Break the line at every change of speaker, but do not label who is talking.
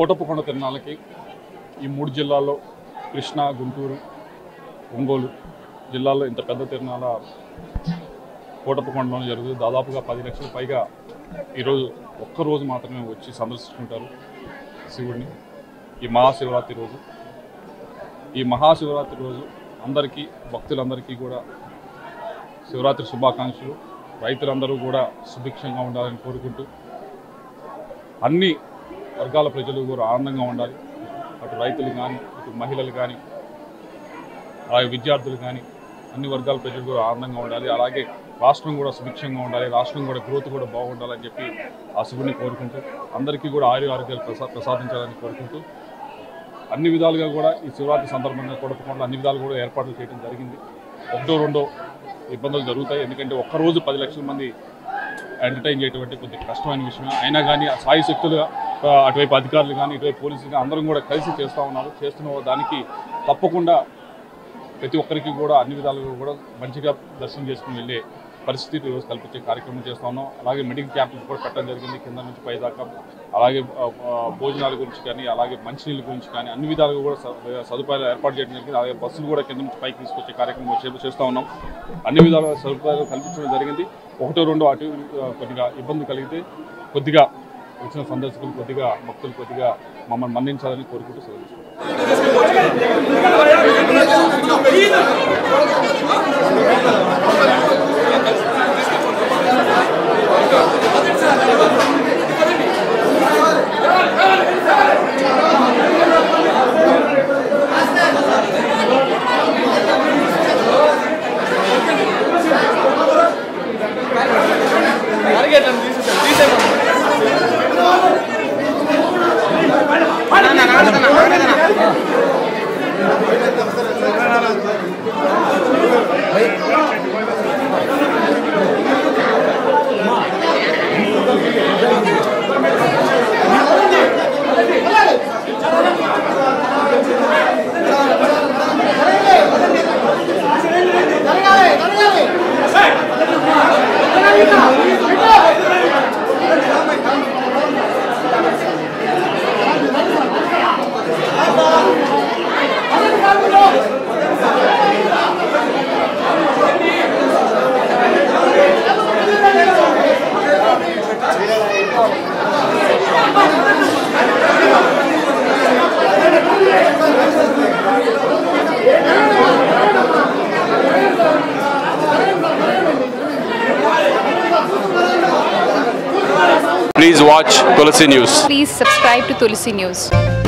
కోటప్పకొండ తిరునాళ్ళకి ఈ 3 జిల్లాల్లో కృష్ణా, గుంటూరు, ఒంగోలు జిల్లాల్లో ఇంత పెద్ద తిరునాళ్ళ కోటప్పకొండలో జరుగుతుంది. దాదాపుగా 10 లక్షల పైగా ఈరోజు ఒక్కరోజు మాత్రమే వచ్చి సందర్శించుకుంటారు శివుడిని. ఈ మహాశివరాత్రి రోజు అందరికీ భక్తులందరికీ కూడా శివరాత్రి శుభాకాంక్షలు. రైతులందరూ కూడా సుభిక్షంగా ఉండాలని కోరుకుంటూ అన్ని వర్గాల ప్రజలు కూడా ఆనందంగా ఉండాలి. అటు రైతులు కానీ, ఇటు మహిళలు కానీ, అలాగే విద్యార్థులు కానీ అన్ని వర్గాల ప్రజలు కూడా ఆనందంగా ఉండాలి. అలాగే రాష్ట్రం కూడా సుభిక్షంగా ఉండాలి, రాష్ట్రం కూడా గ్రోత్ కూడా బాగుండాలని చెప్పి ఆ శివుడిని కోరుకుంటూ అందరికీ కూడా ఆరోగ్యాలు ప్రసాదించాలని కోరుకుంటూ అన్ని విధాలుగా కూడా ఈ శివరాత్రి సందర్భంగా కోటప్పకొండలో అన్ని విధాలు కూడా ఏర్పాట్లు చేయడం జరిగింది. 1-2 ఇబ్బందులు జరుగుతాయి. ఎందుకంటే ఒక్కరోజు 10 లక్షల మంది ఎంటర్టైన్ చేయటువంటి కొద్దిగా కష్టమైన విషయం. అయినా కానీ ఆ సాయి శక్తులుగా అటువైపు అధికారులు కానీ, ఇటువైపు పోలీసులు కానీ అందరం కూడా కలిసి చేస్తున్న దానికి తప్పకుండా ప్రతి ఒక్కరికి కూడా అన్ని విధాలుగా కూడా మంచిగా దర్శనం చేసుకుని వెళ్ళే పరిస్థితి ఈరోజు కల్పించే కార్యక్రమం చేస్తూ ఉన్నాం. అలాగే మెడికల్ క్యాంపులు కూడా పెట్టడం జరిగింది, కింద నుంచి పై దాకా. అలాగే భోజనాల గురించి కానీ, అలాగే మంచినీళ్ళ గురించి కానీ అన్ని విధాలుగా కూడా సదుపాయాలు ఏర్పాటు చేయడం జరిగింది. అలాగే బస్సులు కూడా కింద నుంచి పైకి తీసుకొచ్చే కార్యక్రమం చేస్తూ ఉన్నాం. అన్ని విధాల సదుపాయాలు కల్పించడం జరిగింది. 1-2 అటు కొద్దిగా ఇబ్బంది కలిగితే కొద్దిగా వచ్చిన సందర్శకులు కొద్దిగా భక్తులు కొద్దిగా మమ్మల్ని మన్నించాలని కోరుకుంటూ సెలవు.
Please watch Tulsi News.
Please subscribe to Tulsi News.